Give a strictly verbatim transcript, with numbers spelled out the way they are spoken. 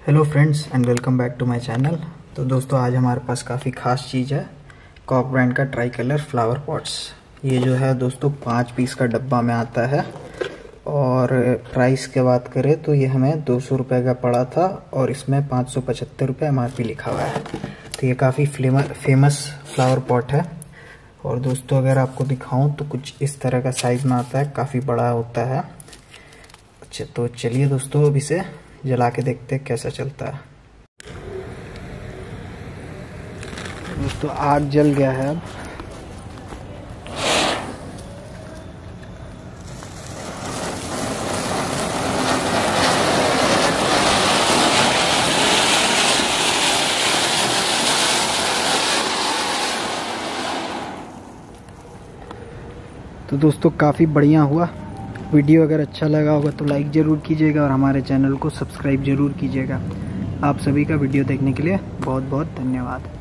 Hello friends and welcome back to my channel. तो दोस्तों आज हमारे पास काफ़ी ख़ास चीज़ है, कॉक ब्रांड का ट्राई कलर फ्लावर पॉट्स। ये जो है दोस्तों पाँच पीस का डब्बा में आता है और प्राइस के बात करें तो ये हमें दो सौ रुपये का पड़ा था और इसमें पाँच सौ पचहत्तर रुपये एम आर पी लिखा हुआ है। तो ये काफ़ी फेमस फ्लावर पॉट है। और दोस्तों अगर आपको दिखाऊं तो कुछ इस तरह का साइज़ में आता है, काफ़ी बड़ा होता है। अच्छा तो चलिए दोस्तों अब इसे जला के देखते हैं कैसा चलता है। दोस्तों आग जल गया है अब। तो दोस्तों काफ़ी बढ़िया हुआ। वीडियो अगर अच्छा लगा होगा तो लाइक ज़रूर कीजिएगा और हमारे चैनल को सब्सक्राइब ज़रूर कीजिएगा। आप सभी का वीडियो देखने के लिए बहुत बहुत धन्यवाद।